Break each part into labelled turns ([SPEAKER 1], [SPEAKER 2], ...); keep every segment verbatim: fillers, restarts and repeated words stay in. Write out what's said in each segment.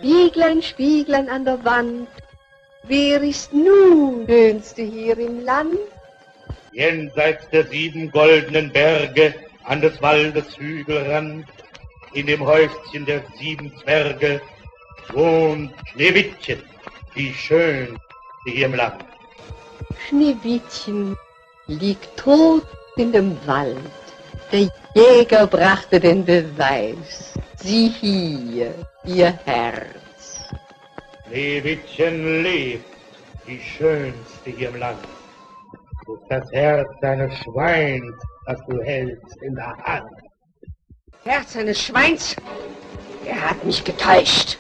[SPEAKER 1] Spieglein, Spieglein an der Wand, wer ist nun schönste hier im Land?
[SPEAKER 2] Jenseits der sieben goldenen Berge, an des Waldes Hügelrand, in dem Häuschen der sieben Zwerge, wohnt Schneewittchen, die schönste hier im Land.
[SPEAKER 1] Schneewittchen liegt tot in dem Wald. Der Jäger brachte den Beweis. Sieh hier, ihr Herz.
[SPEAKER 2] Schneewittchen lebt, die schönste hier im Land. Du das Herz eines Schweins, das du hältst in der Hand.
[SPEAKER 1] Herz eines Schweins? Er hat mich getäuscht.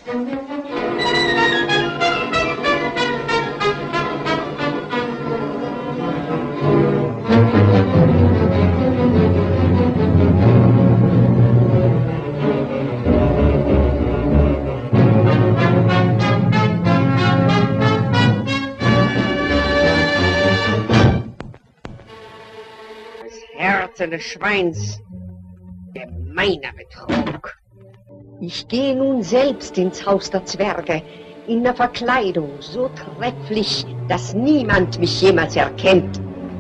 [SPEAKER 1] Herz eines Schweins, gemeiner Betrug. Ich gehe nun selbst ins Haus der Zwerge, in der Verkleidung so trefflich, dass niemand mich jemals erkennt.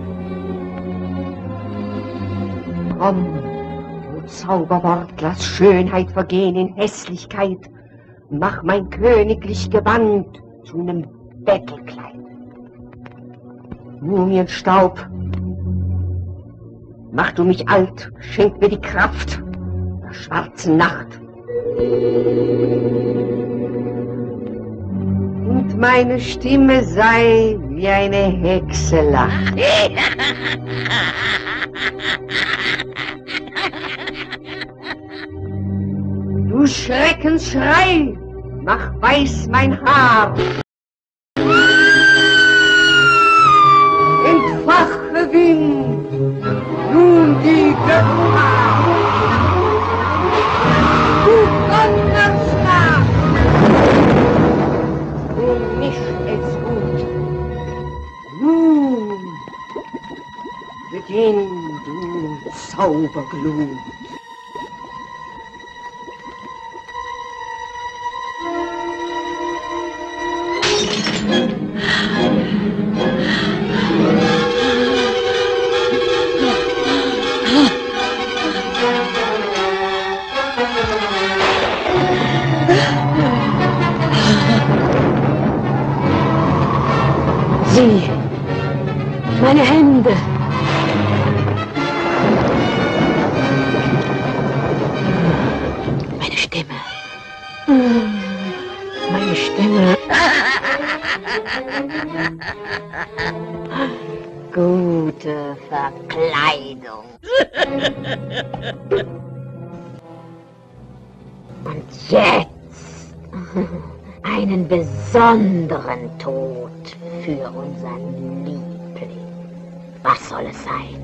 [SPEAKER 1] Komm, du Zauberwort, lass Schönheit vergehen in Hässlichkeit, mach mein königlich Gewand zu einem Bettelkleid. Mumienstaub, mach du mich alt, schenk mir die Kraft der schwarzen Nacht. Und meine Stimme sei wie eine Hexe lacht. Du Schreckensschrei, mach weiß mein Haar. Entfache Wind, nun die Gefahr. Du Donnerschlag, du misch es gut. Nun beginn du Zauberglut. Sieh, meine Hände. Meine Stimme. Meine Stimme. Gute Verkleidung. Und jetzt einen besonderen Tod für unseren Liebling. Was soll es sein?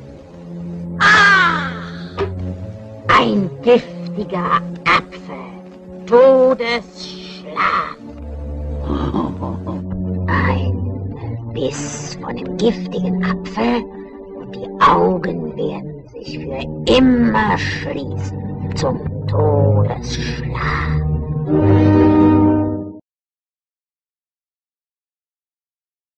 [SPEAKER 1] Ah! Ein giftiger Apfel. Todesschlag. Ein Biss von dem giftigen Apfel und die Augen werden sich für immer schließen zum Todesschlag.